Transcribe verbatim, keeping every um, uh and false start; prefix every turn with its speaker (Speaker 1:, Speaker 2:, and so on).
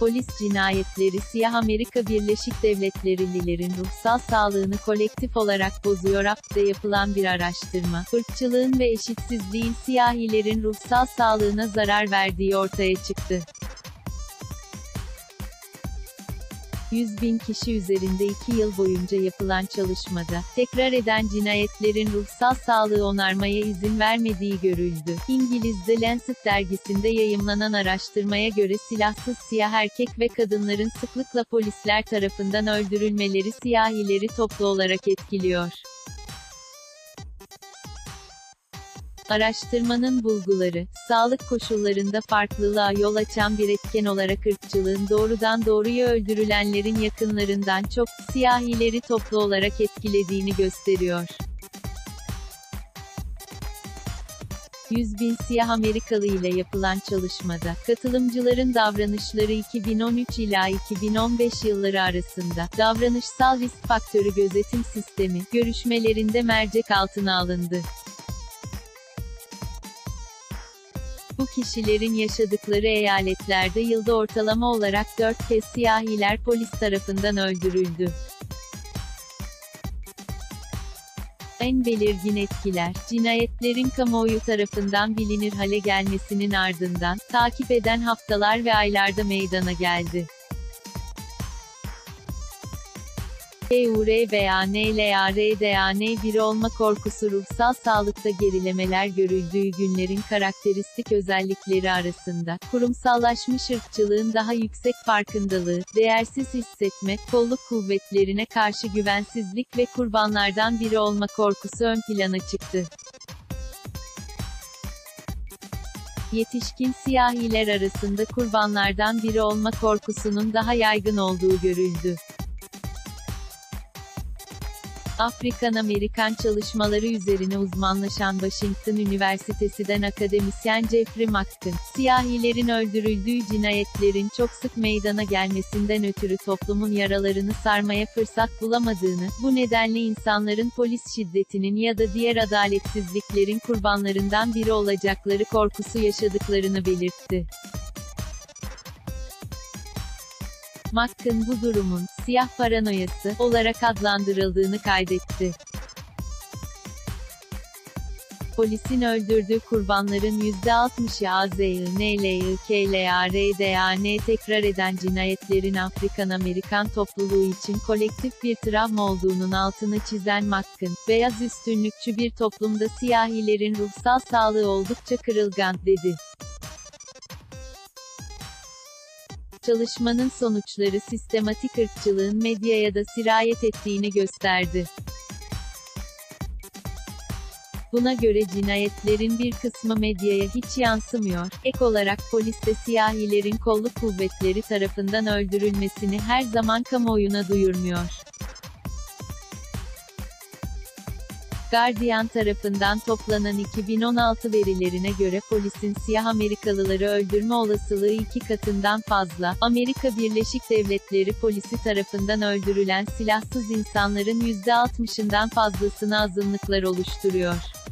Speaker 1: Polis cinayetleri Siyah Amerika Birleşik Devletleri'lilerin ruhsal sağlığını kolektif olarak bozuyor. A P T'de yapılan bir araştırma, ırkçılığın ve eşitsizliğin siyahilerin ruhsal sağlığına zarar verdiği ortaya çıktı. yüz bin kişi üzerinde iki yıl boyunca yapılan çalışmada, tekrar eden cinayetlerin ruhsal sağlığı onarmaya izin vermediği görüldü. İngiliz The Lancet dergisinde yayımlanan araştırmaya göre silahsız siyah erkek ve kadınların sıklıkla polisler tarafından öldürülmeleri siyahileri toplu olarak etkiliyor. Araştırmanın bulguları, sağlık koşullarında farklılığa yol açan bir etken olarak ırkçılığın doğrudan doğruya öldürülenlerin yakınlarından çok, siyahileri toplu olarak etkilediğini gösteriyor. yüz bin siyah Amerikalı ile yapılan çalışmada, katılımcıların davranışları iki bin on üç ila iki bin on beş yılları arasında, davranışsal risk faktörü gözetim sistemi, görüşmelerinde mercek altına alındı. Bu kişilerin yaşadıkları eyaletlerde yılda ortalama olarak dört kez siyahiler polis tarafından öldürüldü. En belirgin etkiler, cinayetlerin kamuoyu tarafından bilinir hale gelmesinin ardından, takip eden haftalar ve aylarda meydana geldi. E U R B A N L A R D A N bir olma korkusu ruhsal sağlıkta gerilemeler görüldüğü günlerin karakteristik özellikleri arasında, kurumsallaşmış ırkçılığın daha yüksek farkındalığı, değersiz hissetme, kolluk kuvvetlerine karşı güvensizlik ve kurbanlardan biri olma korkusu ön plana çıktı. Yetişkin siyahiler arasında kurbanlardan biri olma korkusunun daha yaygın olduğu görüldü. Afrikan-Amerikan çalışmaları üzerine uzmanlaşan Washington Üniversitesi'den akademisyen Jeffrey Macken, siyahilerin öldürüldüğü cinayetlerin çok sık meydana gelmesinden ötürü toplumun yaralarını sarmaya fırsat bulamadığını, bu nedenle insanların polis şiddetinin ya da diğer adaletsizliklerin kurbanlarından biri olacakları korkusu yaşadıklarını belirtti. Macken bu durumun, siyah paranoyası, olarak adlandırıldığını kaydetti. Polisin öldürdüğü kurbanların yüzde altmışı A Z I N L I K L A R D A N tekrar eden cinayetlerin Afrikan-Amerikan topluluğu için kolektif bir travma olduğunun altını çizen Macken, beyaz üstünlükçü bir toplumda siyahilerin ruhsal sağlığı oldukça kırılgan, dedi. Çalışmanın sonuçları sistematik ırkçılığın medyaya da sirayet ettiğini gösterdi. Buna göre cinayetlerin bir kısmı medyaya hiç yansımıyor, ek olarak polis de siyahilerin kolluk kuvvetleri tarafından öldürülmesini her zaman kamuoyuna duyurmuyor. Guardian tarafından toplanan iki bin on altı verilerine göre polisin siyah Amerikalıları öldürme olasılığı iki katından fazla, Amerika Birleşik Devletleri polisi tarafından öldürülen silahsız insanların yüzde altmışından fazlasını azınlıklar oluşturuyor.